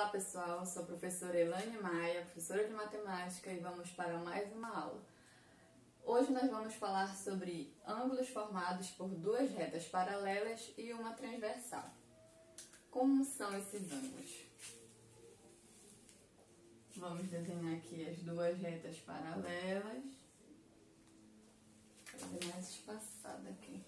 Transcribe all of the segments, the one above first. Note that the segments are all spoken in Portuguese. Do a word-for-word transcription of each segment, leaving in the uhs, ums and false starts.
Olá pessoal, sou a professora Elaine Maia, professora de matemática, e vamos para mais uma aula. Hoje nós vamos falar sobre ângulos formados por duas retas paralelas e uma transversal. Como são esses ângulos? Vamos desenhar aqui as duas retas paralelas. Vou fazer mais espaçada aqui.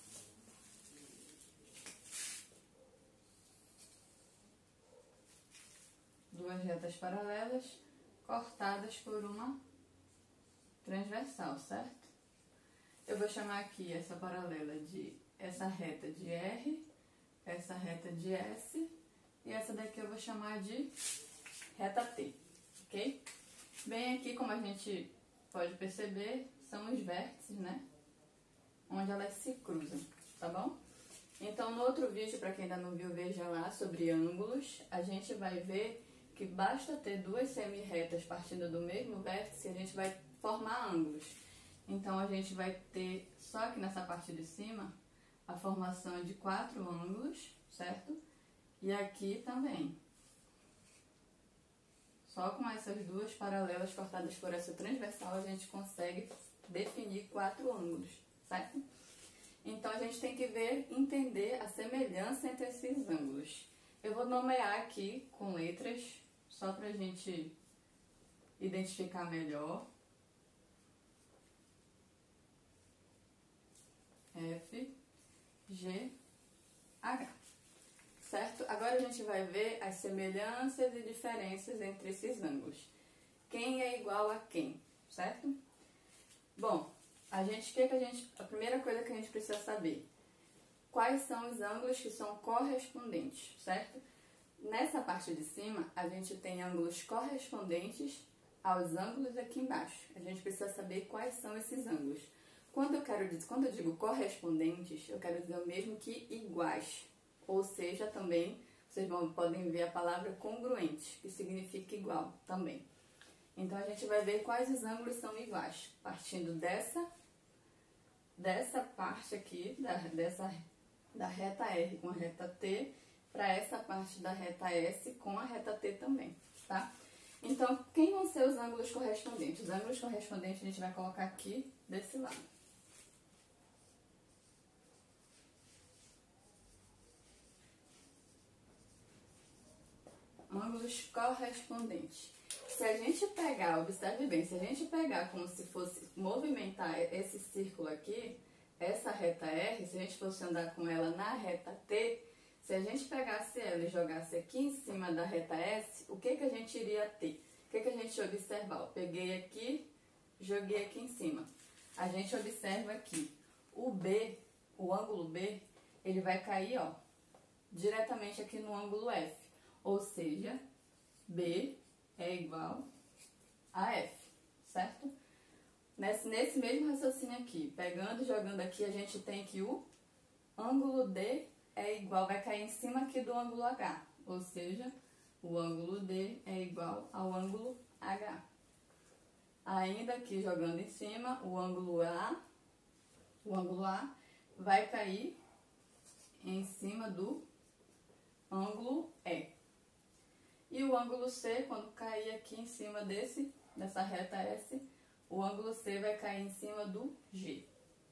Duas retas paralelas cortadas por uma transversal, certo? Eu vou chamar aqui essa paralela de, essa reta de R, essa reta de S, e essa daqui eu vou chamar de reta T, ok? Bem aqui, como a gente pode perceber, são os vértices, né? Onde elas se cruzam, tá bom? Então, no outro vídeo, para quem ainda não viu, veja lá, sobre ângulos, a gente vai ver que basta ter duas semi-retas partindo do mesmo vértice e a gente vai formar ângulos. Então, a gente vai ter, só aqui nessa parte de cima, a formação de quatro ângulos, certo? E aqui também. Só com essas duas paralelas cortadas por essa transversal, a gente consegue definir quatro ângulos, certo? Então, a gente tem que ver, entender a semelhança entre esses ângulos. Eu vou nomear aqui com letras, só para a gente identificar melhor. F, G, H. Certo? Agora a gente vai ver as semelhanças e diferenças entre esses ângulos. Quem é igual a quem, certo? Bom, a gente, que que a gente, a primeira coisa que a gente precisa saber, quais são os ângulos que são correspondentes, certo? Nessa parte de cima, a gente tem ângulos correspondentes aos ângulos aqui embaixo. A gente precisa saber quais são esses ângulos. Quando eu, quero dizer, quando eu digo correspondentes, eu quero dizer o mesmo que iguais. Ou seja, também, vocês vão, podem ver a palavra congruente, que significa igual também. Então, a gente vai ver quais os ângulos são iguais, partindo dessa, dessa parte aqui, da, dessa, da reta R com a reta T, para essa parte da reta S com a reta T também, tá? Então, quem vão ser os ângulos correspondentes? Os ângulos correspondentes a gente vai colocar aqui desse lado. Ângulos correspondentes. Se a gente pegar, observe bem, se a gente pegar como se fosse movimentar esse círculo aqui, essa reta R, se a gente fosse andar com ela na reta T, se a gente pegasse ela e jogasse aqui em cima da reta S, o que que a gente iria ter? O que que a gente observar? Eu peguei aqui, joguei aqui em cima. A gente observa aqui, o B, o ângulo B, ele vai cair, ó, diretamente aqui no ângulo F. Ou seja, B é igual a F, certo? Nesse, nesse mesmo raciocínio aqui, pegando e jogando aqui, a gente tem que o ângulo D é igual, vai cair em cima aqui do ângulo H. Ou seja, o ângulo D é igual ao ângulo H. Ainda aqui, jogando em cima, o ângulo A, o ângulo A vai cair em cima do ângulo E. E o ângulo C, quando cair aqui em cima desse, dessa reta S, o ângulo C vai cair em cima do G.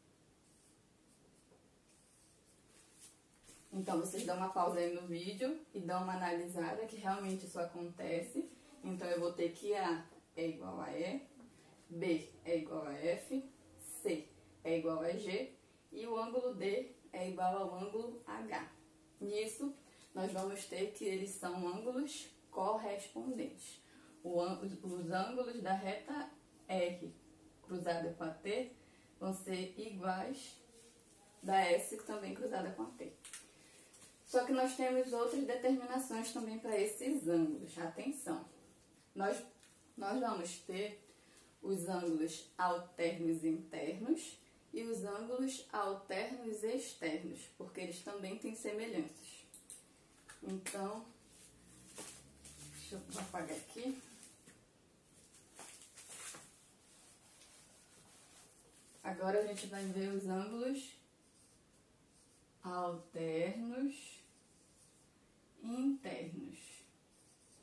Então, vocês dão uma pausa aí no vídeo e dão uma analisada que realmente isso acontece. Então, eu vou ter que A é igual a E, B é igual a F, C é igual a G e o ângulo D é igual ao ângulo H. Nisso, nós vamos ter que eles são ângulos correspondentes. O, os ângulos da reta R cruzada com a T vão ser iguais da S também cruzada com a T. Só que nós temos outras determinações também para esses ângulos. Atenção! Nós, nós vamos ter os ângulos alternos internos e os ângulos alternos externos, porque eles também têm semelhanças. Então, deixa eu apagar aqui. Agora a gente vai ver os ângulos alternos internos.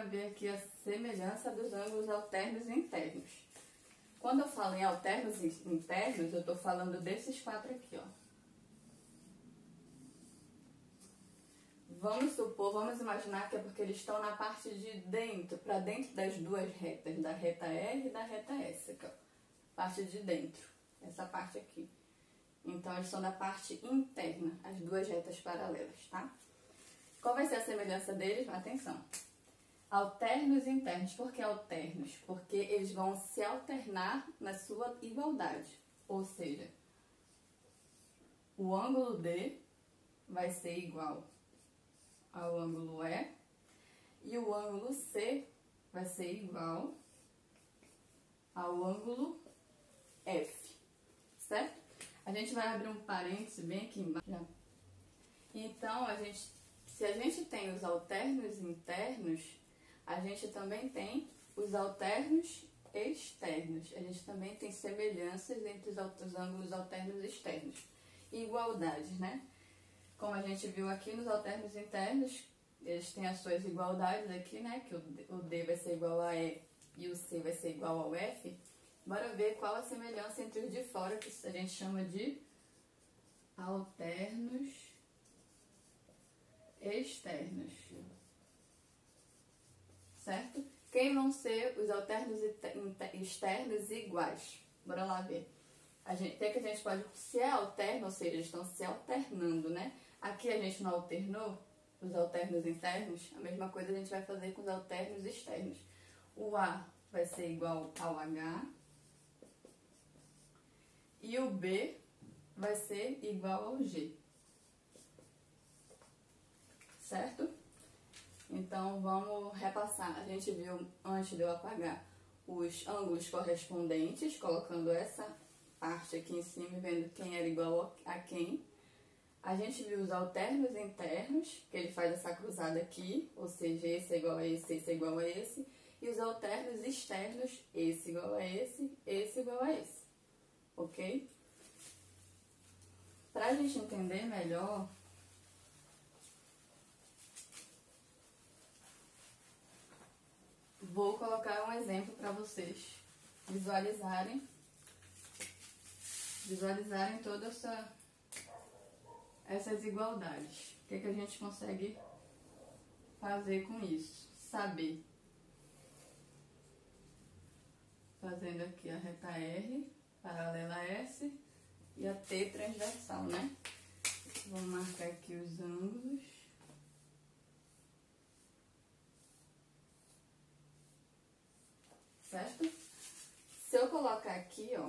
ver aqui a semelhança dos ângulos alternos e internos. Quando eu falo em alternos e internos, eu estou falando desses quatro aqui, ó. Vamos supor, vamos imaginar que é porque eles estão na parte de dentro, para dentro das duas retas, da reta R e da reta S, aqui, ó. Parte de dentro, essa parte aqui. Então, eles são da parte interna, as duas retas paralelas, tá? Qual vai ser a semelhança deles? Atenção. Alternos e internos. Por que alternos? Porque eles vão se alternar na sua igualdade. Ou seja, o ângulo D vai ser igual ao ângulo E e o ângulo C vai ser igual ao ângulo F, certo? A gente vai abrir um parêntese bem aqui embaixo. Então, a gente, se a gente tem os alternos internos, a gente também tem os alternos externos. A gente também tem semelhanças entre os, os ângulos alternos externos. E igualdades, né? Como a gente viu aqui nos alternos internos, eles têm as suas igualdades aqui, né? Que o D vai ser igual a E e o C vai ser igual ao F. Bora ver qual a semelhança entre os de fora, que a gente chama de alternos externos. Certo? Quem vão ser os alternos externos iguais? Bora lá ver. A gente, até que a gente pode, se é alterno, ou seja, eles estão se alternando, né? Aqui a gente não alternou os alternos internos, a mesma coisa a gente vai fazer com os alternos externos. O A vai ser igual ao H e o B vai ser igual ao G. Certo? Então, vamos repassar. A gente viu, antes de eu apagar, os ângulos correspondentes, colocando essa parte aqui em cima e vendo quem era igual a quem. A gente viu os alternos internos, que ele faz essa cruzada aqui, ou seja, esse é igual a esse, esse é igual a esse. E os alternos externos, esse igual a esse, esse igual a esse. Ok? Para a gente entender melhor, vou colocar um exemplo para vocês visualizarem, visualizarem toda essa, essas igualdades. O que, que a gente consegue fazer com isso? Saber. Fazendo aqui a reta R, paralela a S e a T transversal, né? Vou marcar aqui os ângulos. Certo? Se eu colocar aqui, ó,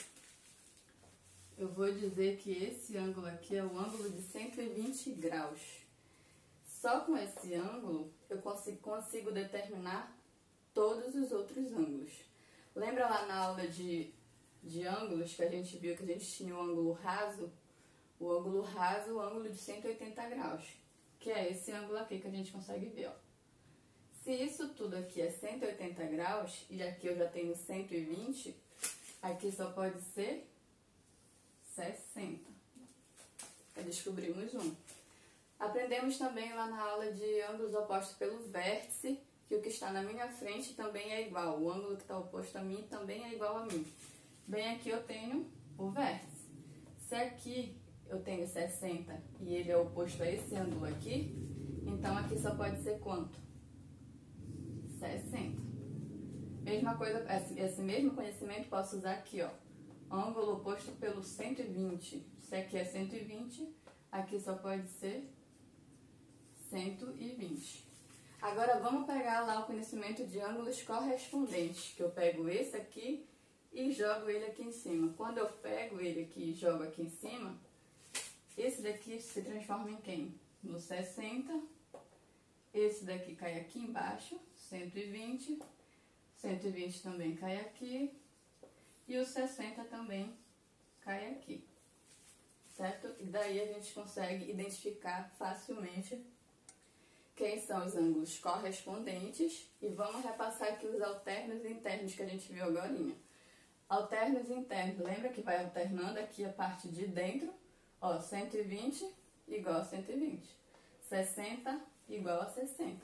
eu vou dizer que esse ângulo aqui é o ângulo de cento e vinte graus. Só com esse ângulo eu consigo, consigo determinar todos os outros ângulos. Lembra lá na aula de, de ângulos que a gente viu que a gente tinha o ângulo raso? O ângulo raso, o ângulo de cento e oitenta graus, que é esse ângulo aqui que a gente consegue ver, ó. Se isso tudo aqui é cento e oitenta graus, e aqui eu já tenho cento e vinte, aqui só pode ser sessenta. Já descobrimos um. Aprendemos também lá na aula de ângulos opostos pelo vértice, que o que está na minha frente também é igual. O ângulo que está oposto a mim também é igual a mim. Bem, aqui eu tenho o vértice. Se aqui eu tenho sessenta e ele é oposto a esse ângulo aqui, então aqui só pode ser quanto? sessenta. Mesma coisa, esse, esse mesmo conhecimento posso usar aqui, ó. Ângulo oposto pelo cento e vinte. Se aqui é cento e vinte, aqui só pode ser cento e vinte. Agora vamos pegar lá o conhecimento de ângulos correspondentes, que eu pego esse aqui e jogo ele aqui em cima. Quando eu pego ele aqui e jogo aqui em cima, esse daqui se transforma em quem? No sessenta. Esse daqui cai aqui embaixo, cento e vinte. cento e vinte também cai aqui. E o sessenta também cai aqui. Certo? E daí a gente consegue identificar facilmente quem são os ângulos correspondentes. E vamos repassar aqui os alternos e internos que a gente viu agora. Alternos e internos. Lembra que vai alternando aqui a parte de dentro. Ó, cento e vinte igual a cento e vinte. sessenta igual a sessenta.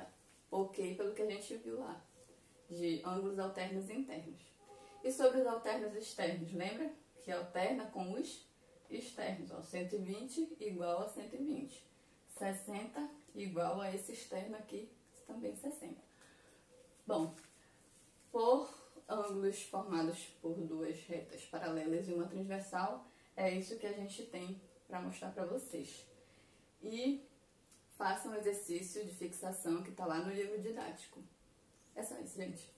ok pelo que a gente viu lá, de ângulos alternos internos. E sobre os alternos externos, lembra? Que alterna com os externos, ó, cento e vinte igual a cento e vinte, sessenta igual a esse externo aqui, também sessenta. Bom, por ângulos formados por duas retas paralelas e uma transversal, é isso que a gente tem para mostrar para vocês. E façam o exercício de fixação que está lá no livro didático. É só isso, gente.